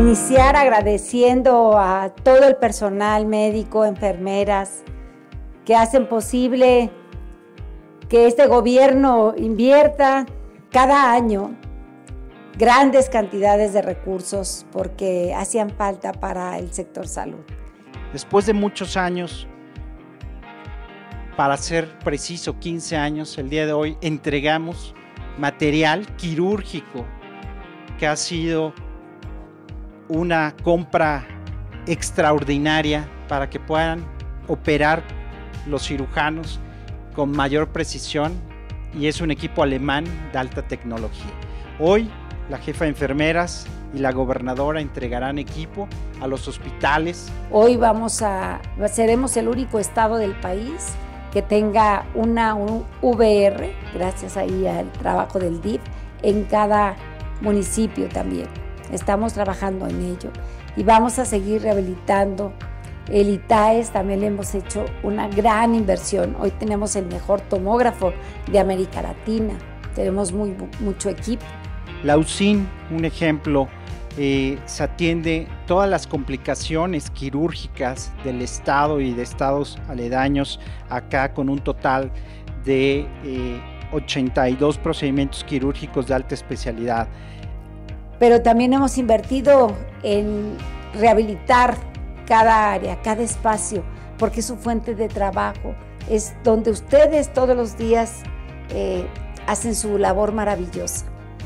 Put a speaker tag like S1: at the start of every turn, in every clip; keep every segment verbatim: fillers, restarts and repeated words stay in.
S1: iniciar agradeciendo a todo el personal médico, enfermeras, que hacen posible que este gobierno invierta cada año grandes cantidades de recursos porque hacían falta para el sector salud.
S2: Después de muchos años, para ser preciso quince años, el día de hoy entregamos material quirúrgico que ha sido una compra extraordinaria para que puedan operar los cirujanos con mayor precisión, y es un equipo alemán de alta tecnología. Hoy la jefa de enfermeras y la gobernadora entregarán equipo a los hospitales.
S1: Hoy vamos a, seremos el único estado del país que tenga una un V R, gracias ahí al trabajo del D I F, en cada municipio también. Estamos trabajando en ello y vamos a seguir rehabilitando. El I T A E S también le hemos hecho una gran inversión. Hoy tenemos el mejor tomógrafo de América Latina. Tenemos muy, mucho equipo.
S2: La U C I N, un ejemplo, eh, se atiende todas las complicaciones quirúrgicas del estado y de estados aledaños, acá con un total de eh, ochenta y dos procedimientos quirúrgicos de alta especialidad.
S1: Pero también hemos invertido en rehabilitar cada área, cada espacio, porque es su fuente de trabajo, es donde ustedes todos los días eh, hacen su labor maravillosa.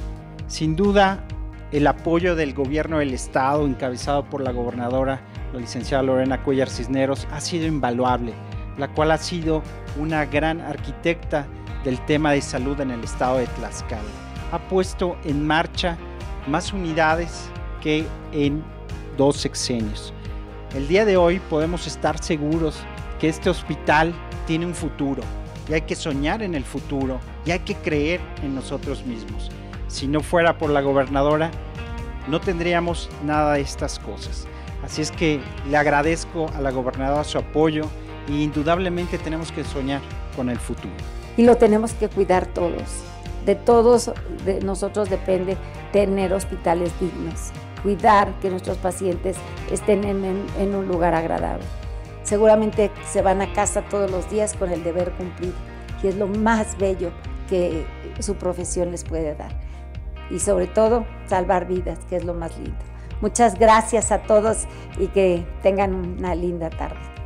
S2: Sin duda, el apoyo del gobierno del estado, encabezado por la gobernadora, la licenciada Lorena Cuellar Cisneros, ha sido invaluable, la cual ha sido una gran arquitecta del tema de salud en el estado de Tlaxcala. Ha puesto en marcha más unidades que en dos sexenios. El día de hoy podemos estar seguros que este hospital tiene un futuro y hay que soñar en el futuro y hay que creer en nosotros mismos. Si no fuera por la gobernadora, no tendríamos nada de estas cosas. Así es que le agradezco a la gobernadora su apoyo e indudablemente tenemos que soñar con el futuro.
S1: Y lo tenemos que cuidar todos. De todos de nosotros depende tener hospitales dignos, cuidar que nuestros pacientes estén en, en, en un lugar agradable. Seguramente se van a casa todos los días con el deber cumplido, y es lo más bello que su profesión les puede dar. Y sobre todo, salvar vidas, que es lo más lindo. Muchas gracias a todos y que tengan una linda tarde.